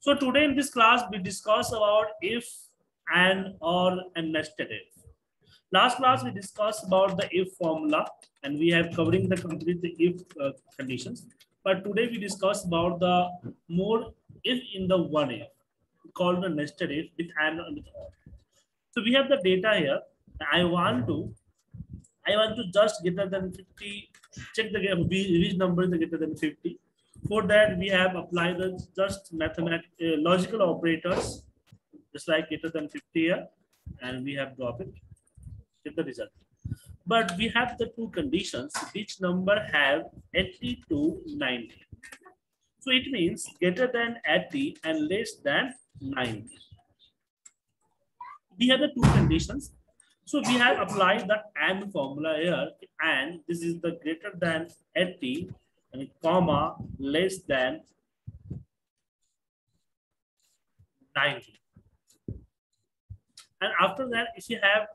So today in this class, we discuss about if, and, or, and nested if. Last class, we discussed about the if formula, and we have covering the complete the if conditions. But today we discuss about the more if in the one if, called the nested if with and with or. So we have the data here. I want to just greater than 50, check the which number is greater than 50. For that, we have applied the just mathematical logical operators, just like greater than 50 here, and we have dropped it, get the result. But we have the two conditions, which number have 80 to 90. So it means greater than 80 and less than 90. We have the two conditions. So we have applied the AND formula here, and this is the greater than 80 and comma less than 90. And after that, if you have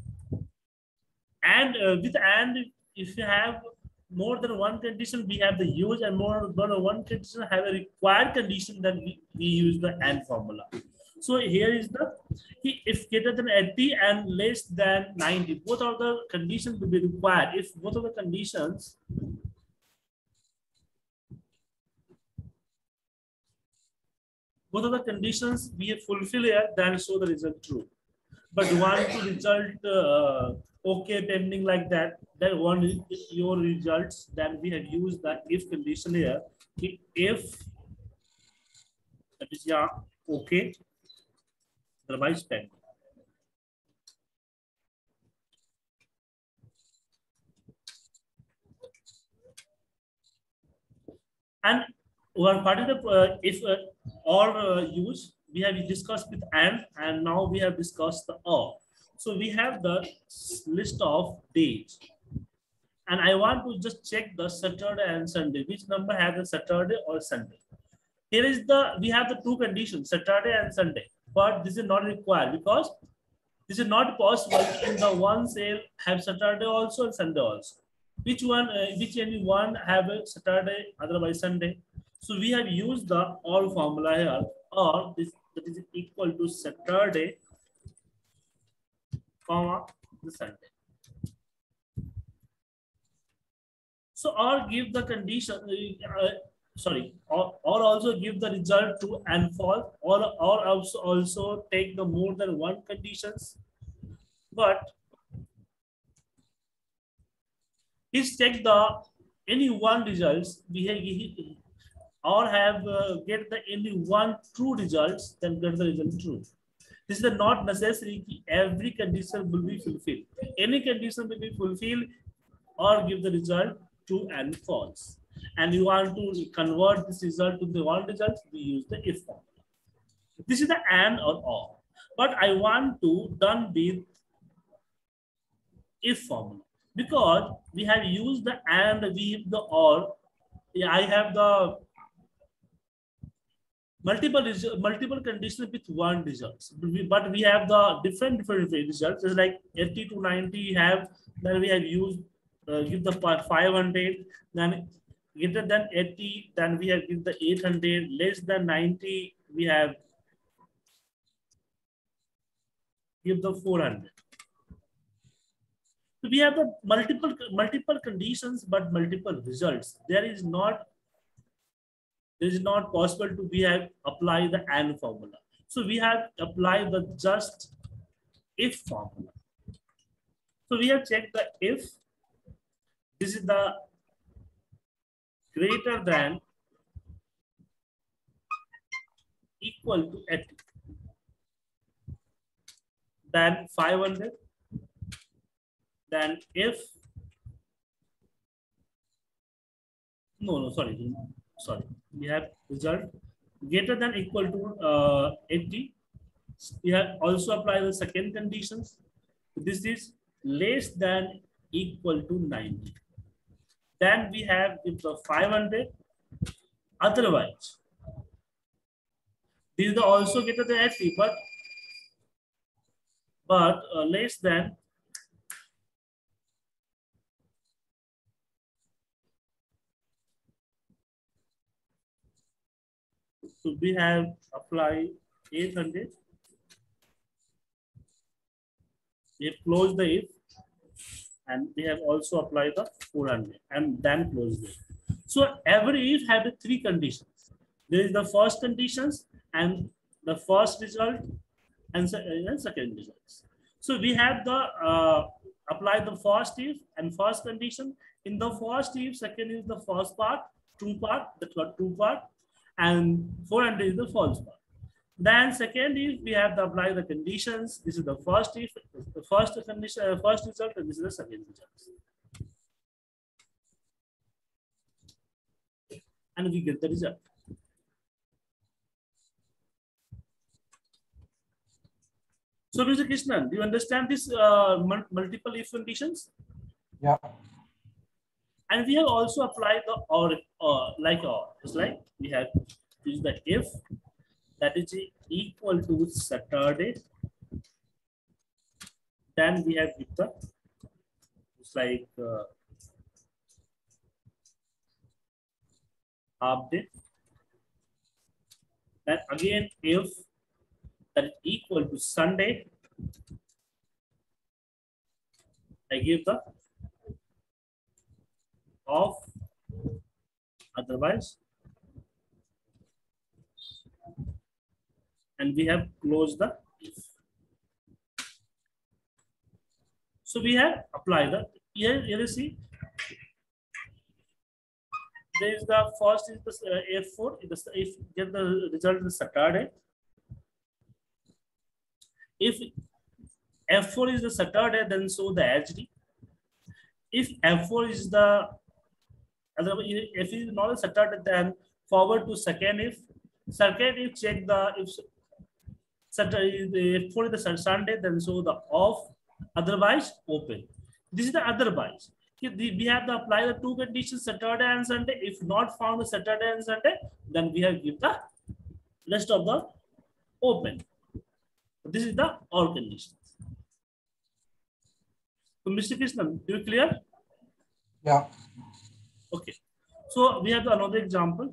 and with and if you have more than one condition, we have the use, and more than one condition have a required condition, then we use the AND formula. So here is the if greater than 80 and less than 90, both of the conditions will be required. If both of the conditions we fulfill here, then show the result true. But want to result okay pending like that, then one is your results, then we have used the if condition here. If that is yeah okay, otherwise pending. And one part of the if or use we have discussed with and now we have discussed the or. So we have the list of days, and I want to just check the Saturday and Sunday. Which number has a Saturday or Sunday? Here is the we have the two conditions, Saturday and Sunday, but this is not required because this is not possible in the one sale have Saturday also and Sunday also. Which one? Which any one have a Saturday, otherwise Sunday. So we have used the or formula here, or this that is equal to Saturday, comma the Sunday. So or give the condition. Or also give the result true and false, or also take the more than one conditions. But if check the any one results, we have or have get the any one true results, then get the result true. This is not necessary every condition will be fulfilled. Any condition will be fulfilled or give the result true and false. And you want to convert this result to the one result, we use the if formula. This is the and or. But I want to done with if formula because we have used the and, we have the or. I have the multiple conditions with one results, but we have the different results. It's like 80 to 90 have, then we have used give the 500, then greater than 80, then we have give the 800, less than 90 we have give the 400. So we have the multiple conditions but multiple results. There is not possible to we have apply the and formula. So we have applied the just if formula. So we have checked the if this is the greater than equal to 80, then 500, then if sorry, we have result greater than equal to 80. We have also applied the second conditions. This is less than equal to 90. Then we have with the 500. Otherwise, this is also greater than 80, but less than So we have applied 800. We have closed the if, and we have also applied the 400 and then closed it. So every if had three conditions. There is the first conditions and the first result and second results. So we have the apply the first if and first condition. In the first if, second is the first part, true part, the true part, and 400 is the false part. Then second if we have to apply the conditions. This is the first if, the first condition, first result, and this is the second result. And we get the result. So, Mr. Krishnan, do you understand this multiple if conditions? Yeah. And we have also applied the or like or. It's like we have used the if that is equal to Saturday. Then we have with the it's like half day. Then again if that is equal to Sunday, I give the off, otherwise, and we have closed the if. So we have applied the here you see there is the first is the F4 if get the result is Saturday. If F4 is the Saturday, then so the HD. If F4 is the if it is not a Saturday, then forward to second if. Second if check the if Saturday F4 is the Sunday, then so the off, otherwise open. This is the otherwise. We have to apply the two conditions Saturday and Sunday. If not found Saturday and Sunday, then we have give the rest of the open. This is the or conditions. So, Mr. Krishnan, do you clear? Yeah. Okay. So we have another example.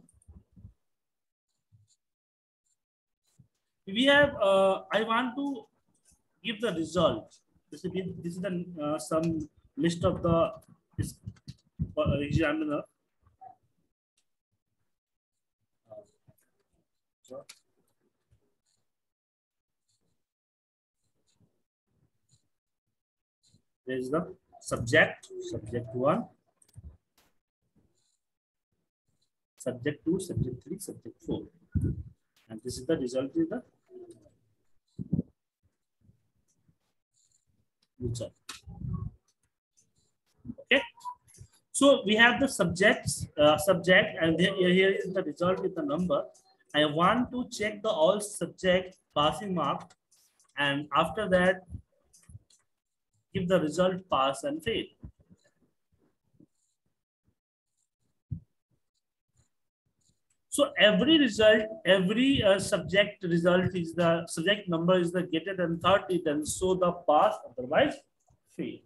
We have. I want to give the result. This is the some list of the examiner. There is the subject 1, subject 2, subject 3, subject 4, and this is the result is the result. Okay, so we have the subject, and here is the result with the number. I want to check the all subject passing mark, and after that give the result pass and fail. So every result, every subject result is the subject number is the greater than 30, then so the pass, otherwise fail.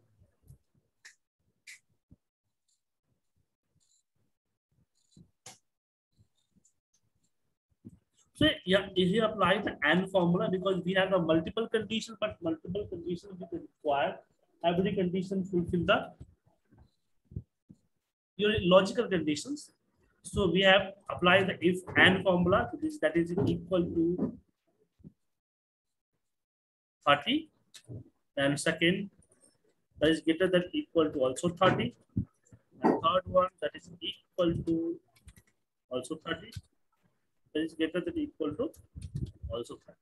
So yeah, if you apply the AND formula, because we have a multiple condition, but multiple conditions we require every condition fulfill the your logical conditions. So we have applied the if AND formula to this, that is equal to 30, and second that is greater than equal to also 30, and third one that is equal to also 30, that is greater than equal to also 30.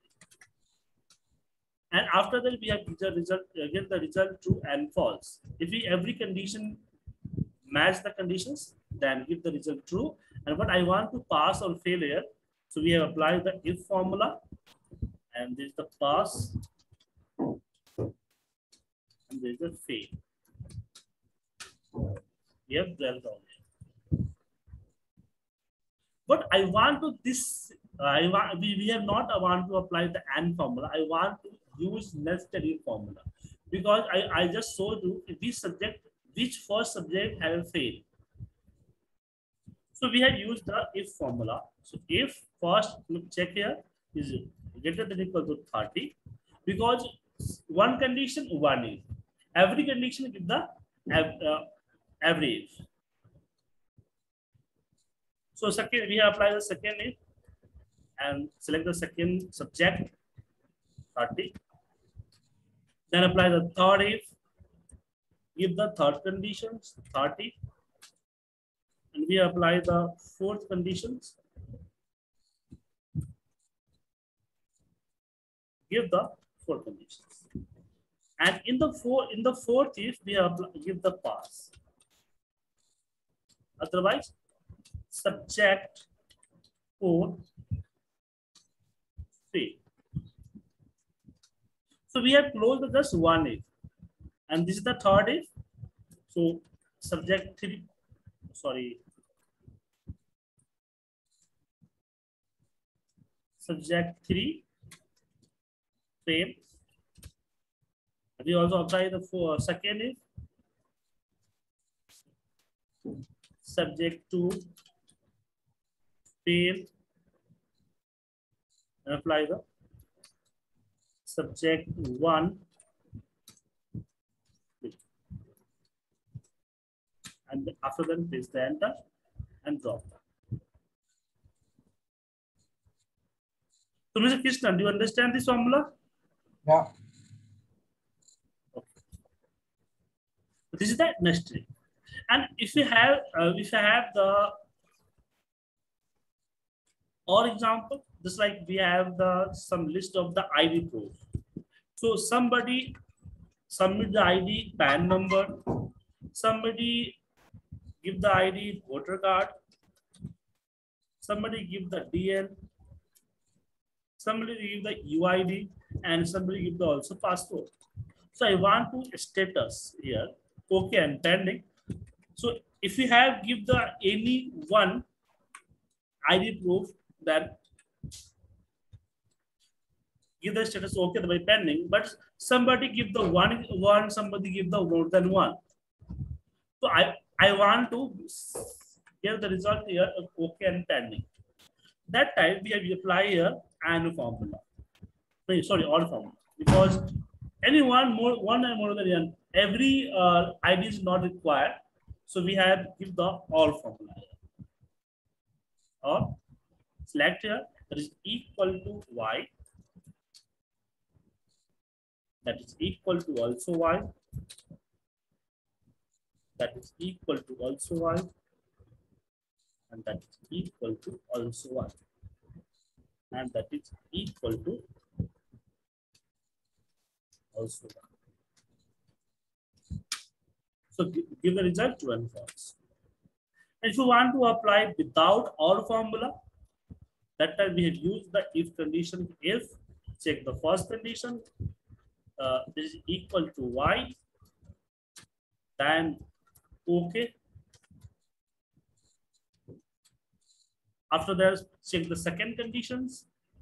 And after that we have the result, again the result true and false. If we every condition match the conditions, then give the result true. And what I want to pass or fail here, so we have applied the if formula, and this is the pass, and there is a fail. We have dwelled on it. But I want to this. We have not want to apply the AND formula. I want to use nested if formula, because I just showed you which subject, which first subject have failed. So we have used the if formula. So if first look check here is greater than or equal to 30, because one condition, one if. Every condition give the every if. So second, we apply the second if and select the second subject 30. Then apply the third if, give the third conditions 30, and we apply the fourth conditions, give the fourth conditions. And in the fourth if we apply, give the pass. Otherwise, subject 4 fail. So we have closed with just one if, and this is the third if. So subject 3, sorry, subject 3 fail. We also apply the second if, subject 2 fail, and apply the subject 1 and after that press the enter and drop that. So Mr. Krishnan, do you understand this formula? Yeah. Okay. So this is the nested. And if you have the or example, just like we have the some list of the ID proof. So somebody submit the ID PAN number, somebody give the ID voter card, somebody give the DL, somebody give the UID, and somebody give the also passport. So I want to status here, okay and pending. So if you have give the any one ID proof, that give the status okay by pending, but somebody give the one, somebody give the more than one. So I want to give the result here okay and pending. That time we have apply here AND formula. Sorry, all formula, because any one and more than one, every ID is not required. So we have give the all formula here. Or select here that is equal to y, that is equal to also y, that is equal to also y, and that is equal to also y, and that is equal to also y. So give the result true and false. And if you want to apply without or formula, that time we have used the if condition. If check the first condition, this is equal to y, then okay. After that, check the second conditions,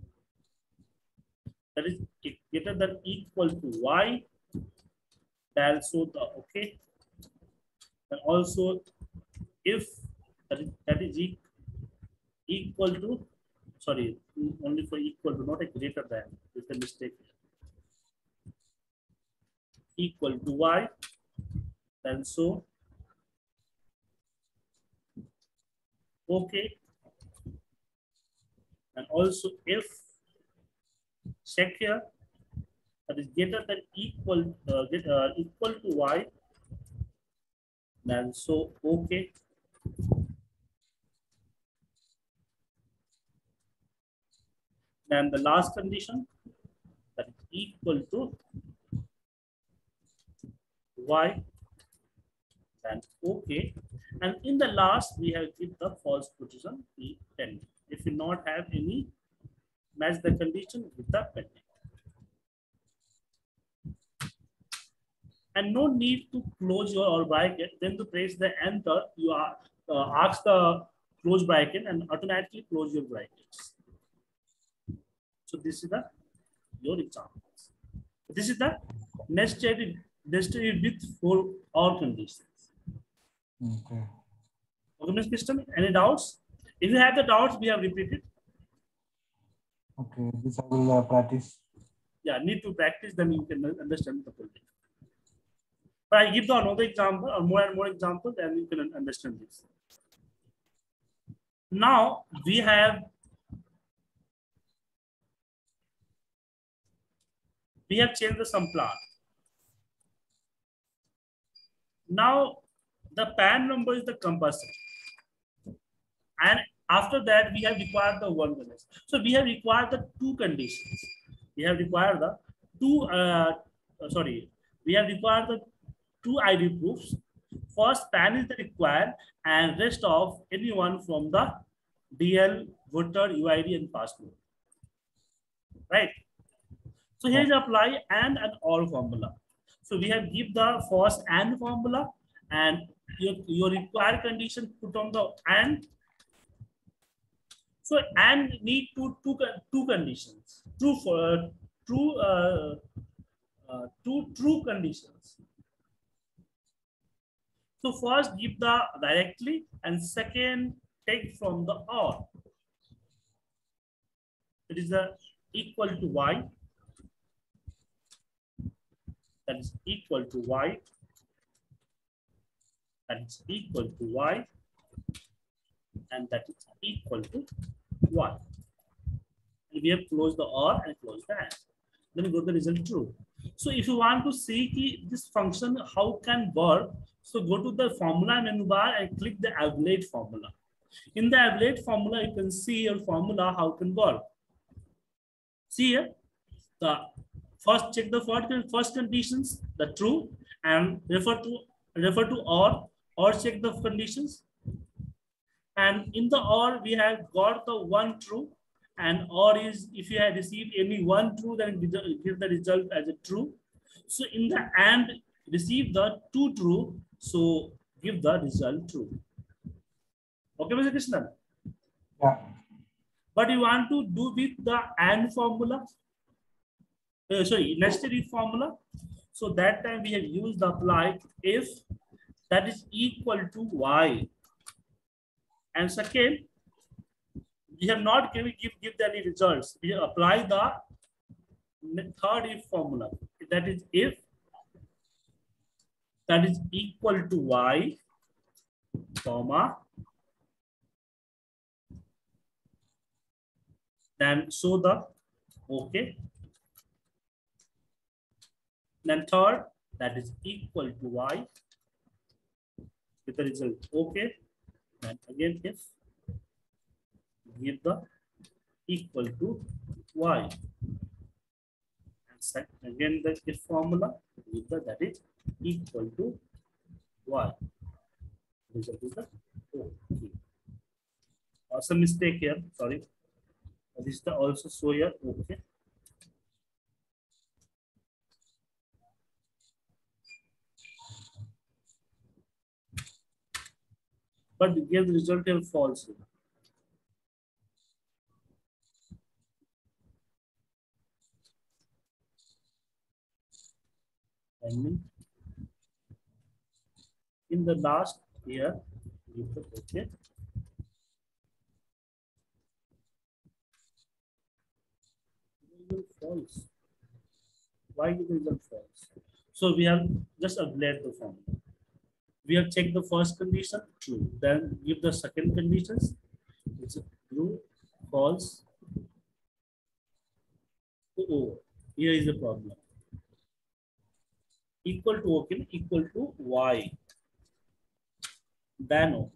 that is greater than equal to y, then so the okay, and also if that is equal to, sorry, only for equal to, not a greater than, is the mistake here. Equal to y, then so okay, and also if check here that is greater than equal equal to y, then so okay, then the last condition that is equal to y, then okay, and in the last we have keep the false position p pending. If you not have any, match the condition with the pending. And no need to close your or bracket, then to press the enter, you are ask the close bracket and automatically close your brackets. So this is the your examples. This is the nested with for all conditions. Okay. Okay, Ms. Kristen, any doubts? If you have the doubts, we have repeated. Okay, this I will practice. Yeah, need to practice, then you can understand the whole thing. But I give the another example, or more and more examples, and you can understand this. Now we have changed the some plot. Now the PAN number is the compulsory, and after that we have required the one condition. So we have required the two conditions. We have required the two. We have required the two ID proofs. First, PAN is the required, and rest of anyone from the DL, voter, UID, and passport. Right. So here is apply and all formula. So we have give the first and formula, and your required condition put on the and. So and need two conditions. Two true conditions. So first give the directly, and second take from the or. It is the equal to y. That is equal to y. That is equal to y. And that is equal to y. And we have closed the or and closed the and. Then we go to the result true. So if you want to see this function how can work, so go to the formula menu bar and click the evaluate formula. In the evaluate formula, you can see your formula how can work. See here, the first check the first conditions, the true, and refer to or check the conditions. And in the or we have got the one true, and or is if you have received any one true, then give the result as a true. So in the and receive the two true, so give the result true. Okay, Mr. Krishnan? Yeah. But you want to do with the and formula? Nested if formula. So that time we have used the apply if that is equal to y. And second, we have not give any results. We apply the third if formula. That is if that is equal to y, comma, then show the okay. Then third, that is equal to y with the result okay. And again if give the equal to y. And again the if formula with the that is equal to y. Result is the okay. Some mistake here, sorry. This is the also show here okay. But give the result here false. And in the last year, give the okay. False. Why is the result false? So we have just updated the formula. We have checked the first condition, true. Then give the second conditions. It's true, false. Oh, here is the problem. Equal to okay, equal to y. Then okay.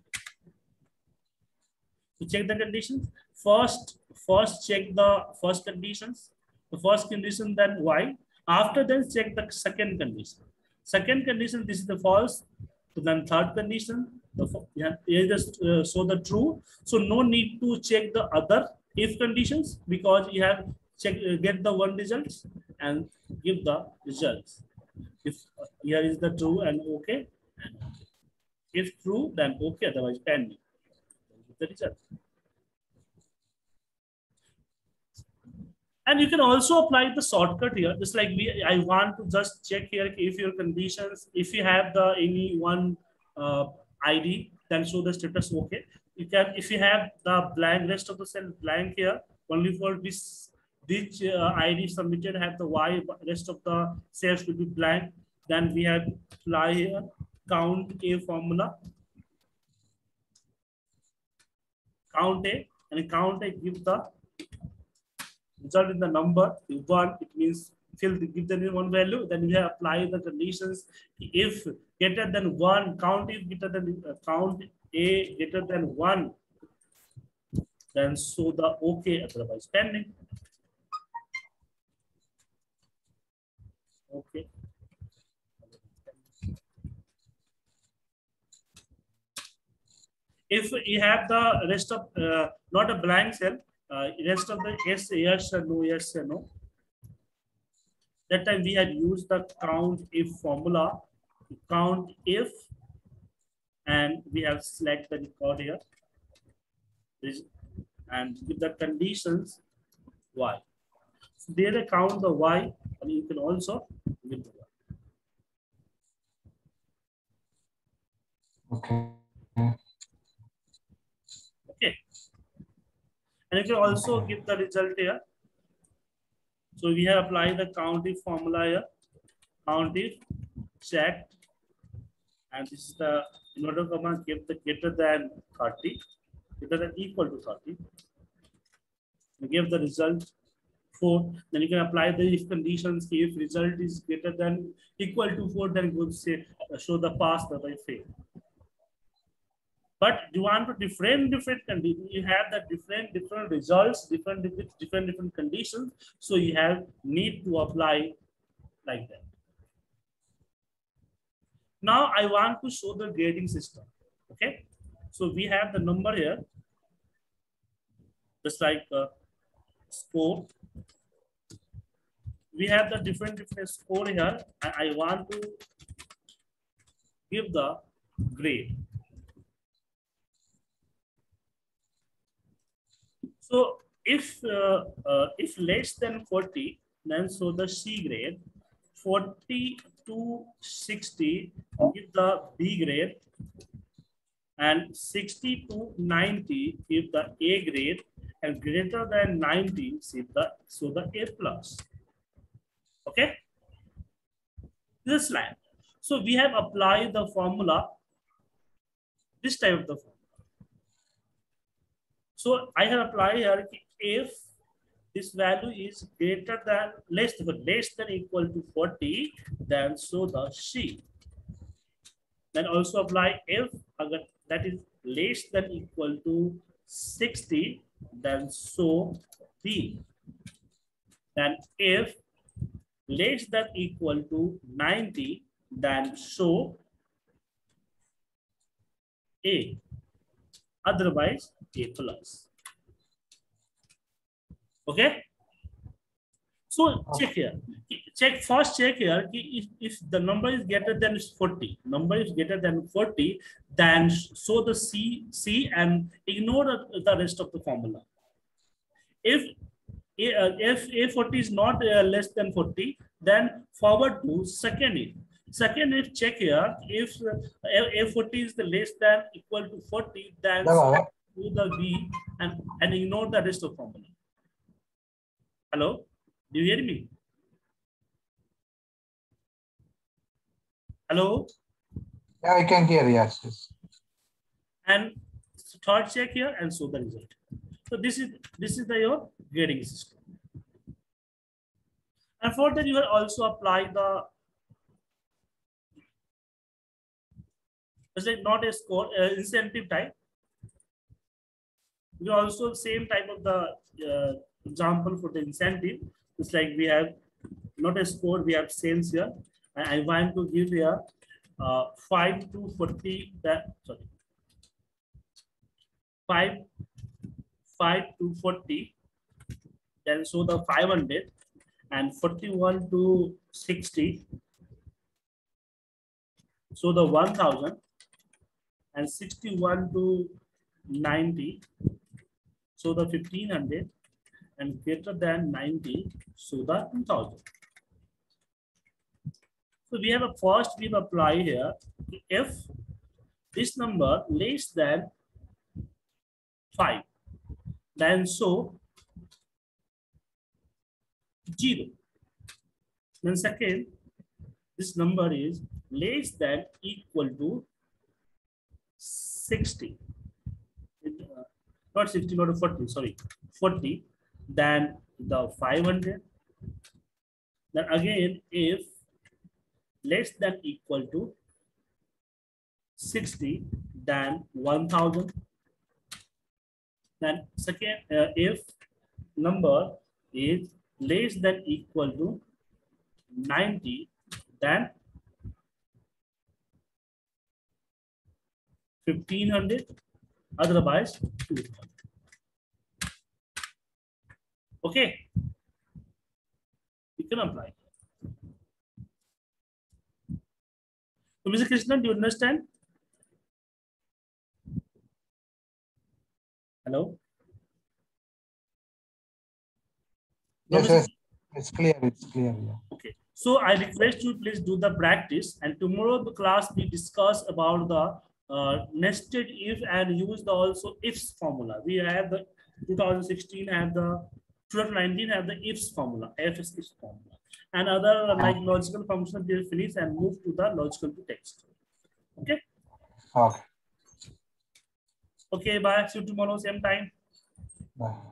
To check the conditions, first check the first conditions. The first condition, then y. After then check the second condition. Second condition, this is the false. So then third condition, show the true. So no need to check the other if conditions because you have get the one results and give the results. If here is the true and okay. If true, then okay, otherwise pending. The result. And you can also apply the shortcut here, just like I want to just check here if your conditions, if you have the any one ID then show the status okay. You can, if you have the blank, rest of the cell blank here, only for this which ID submitted have the Y, rest of the cells will be blank. Then we have apply here count A formula. Count A, and count A give the result in the number 1. It means give the one value. Then we have apply the conditions. If greater than 1, count if greater than count A greater than 1, then show the okay, otherwise pending. Okay. If you have the rest of not a blank cell, rest of the yes or no, yes or no. That time we had used the count if formula, count if, and we have select the record here and give the conditions Y. So there they count the Y, and you can also give the Y. Okay. Okay. And you can also give the result here. So we have applied the count if formula here. Count if checked, and this is the in order command give the greater than 30, greater than equal to 30. We give the result 4. Then you can apply the if conditions. If result is greater than equal to 4, then go say show the pass that I fail. But you want to different conditions. You have the different results, different conditions. So you have need to apply like that. Now I want to show the grading system. Okay, so we have the number here, just like score. We have the different score here. I want to give the grade. So if less than 40, then so the C grade. 40 to 60 give the B grade, and 60 to 90 give the A grade, and greater than 90 give the A plus. Okay, this slide. So we have applied the formula, this type of the formula. So I have applied here if this value is greater than less than equal to 40, then show the C. Then also apply if that is less than equal to 60, then show B. Then if less than equal to 90, then show A. Otherwise, A plus. Okay. So check here. First check here. If the number is greater than 40, then show the C and ignore the rest of the formula. If A40 is not less than 40, then forward to second if. Second if check here. If A40 is the less than equal to 40, then do the B and ignore the rest of formula. Hello, do you hear me? Hello? Yeah, I can hear, yes. And third check here and show the result. So this is your grading system. And for that you will also apply the not a score incentive type. We also same type of the example for the incentive. It's like we have not a score, we have sales here. I want to give here 5 to 40. Sorry, 5 to 40. Then show the 500, and 41 to 60. So the 1000, and 61 to 90. So the 1500, and greater than 90. So the 2000. So we have a first we apply here if this number less than 5, then so 0. Then second, this number is less than equal to 60. Not 60, not 40, sorry, 40, then the 500. Then again, if less than equal to 60, then 1000. Then second, if number is less than equal to 90, then 1500, otherwise 2000. Okay, you can apply. So, Mr. Krishnan, do you understand? Hello? Yes, yes, it's clear, yeah. Okay, so I request you please do the practice, and tomorrow the class we discuss about the nested if and use the also ifs formula. We have the 2016 and the 2019 have the ifs formula, ifs ifs formula, and other like logical functions we will finish and move to the logical to text. Okay. Okay. Okay. Bye. See you tomorrow same time. Bye.